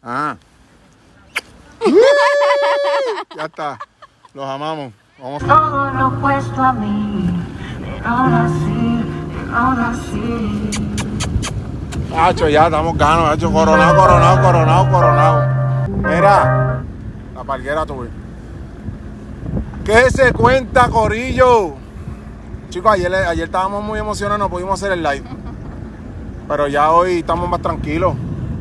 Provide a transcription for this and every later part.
Ah. Ya está. Los amamos. Vamos. Todo lo opuesto a mí, pero ahora sí. Hacho, ya estamos ganos, hacho, coronado. Mira, la parguera tuve. ¿Qué se cuenta, corillo? Chicos, ayer estábamos muy emocionados, no pudimos hacer el live. Pero ya hoy estamos más tranquilos.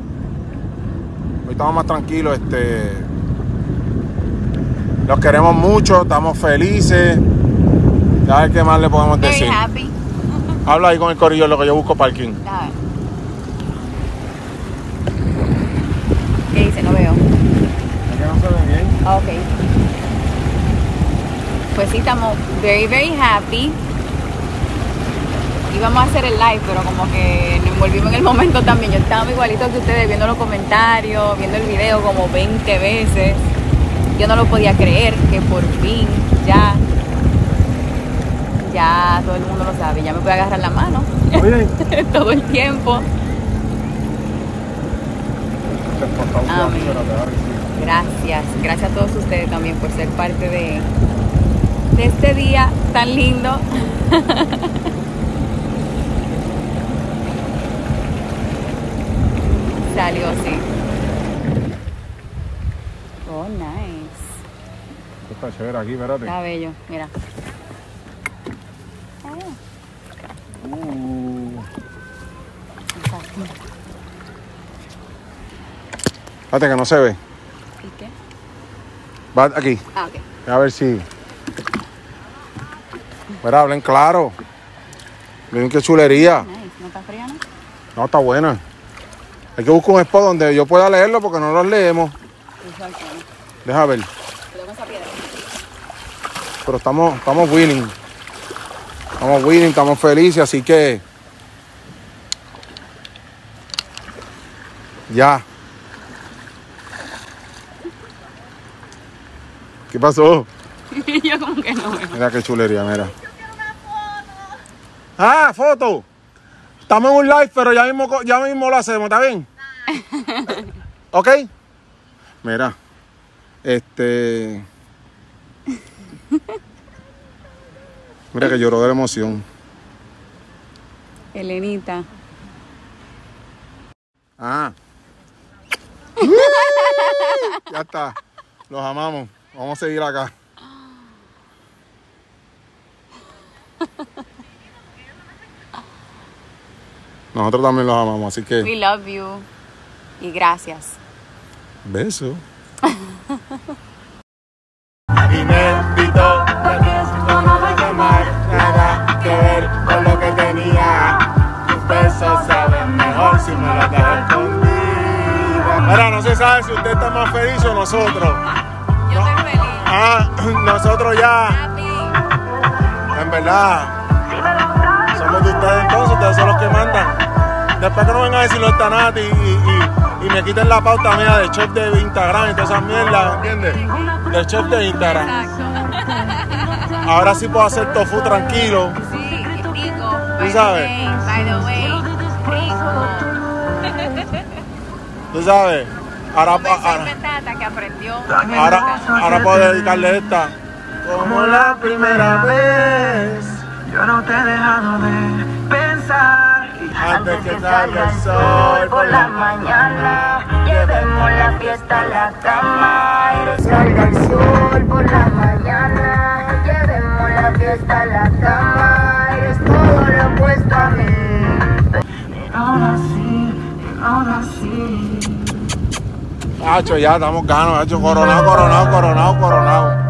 Los queremos mucho, estamos felices. A ver qué más le podemos decir. Happy. Habla ahí con el corillo, lo que yo busco parking. A ver. ¿Qué dice? No veo. ¿Es que no se ve bien? Ok. Pues sí, estamos very happy. Íbamos a hacer el live, pero como que nos envolvimos en el momento también. Yo estaba igualito que ustedes, viendo los comentarios, viendo el video como 20 veces. Yo no lo podía creer que por fin ya todo el mundo lo sabe. Ya me puede agarrar la mano. Oye. Todo el tiempo. Amén. Gracias a todos ustedes también por ser parte de este día tan lindo. Salió así. Oh, nice. Está chévere aquí, espérate. Está bello, mira. Espérate que no se ve. ¿Y qué? Va aquí. Ah, ok. A ver si. Mira, hablen claro. Miren qué chulería. Nice. ¿No está fría, no? No, está buena. Hay que buscar un spot donde yo pueda leerlo porque no los leemos. Exacto. Deja ver. Cuidado con esa piedra. Pero estamos winning. Estamos felices, así que. Ya. ¿Qué pasó? Yo como que no veo. Mira qué chulería, mira. Ah, foto. Estamos en un live, pero ya mismo lo hacemos, ¿está bien? ¿Ok? Mira. Mira que lloró de la emoción. Elenita. Ah. Ya está. Los amamos. Vamos a seguir acá. Nosotros también los amamos, así que... We love you. Y gracias. Beso. Y me invitó, no me va a llamar, nada que ver con lo que tenía. Tus besos saben mejor si me los dejas escondida. Ahora no se sabe si usted está más feliz o nosotros. Yo estoy feliz. Ah, nosotros ya, Happy. en verdad, somos de ustedes entonces, ustedes son los que mandan. Después que no vengan a decirlo esta Nati y me quiten la pauta mía de chef de Instagram y todas esas mierdas, ¿entiendes? De chef de Instagram. Exacto. Ahora sí puedo hacer tofu tranquilo. Sí, rico. ¿Tú sabes? By the way, rico. ¿Tú sabes? Ahora Que aprendió. puedo dedicarle esta. Como la primera vez, yo no te he dejado de pensar. Antes que salga el sol por la mañana, llevemos la fiesta a la cama. Salga el sol por la mañana, llevemos la fiesta a la cama. Eres todo lo opuesto a mí. Pero ahora sí. Hacho, ya estamos ganos, hacho, coronado.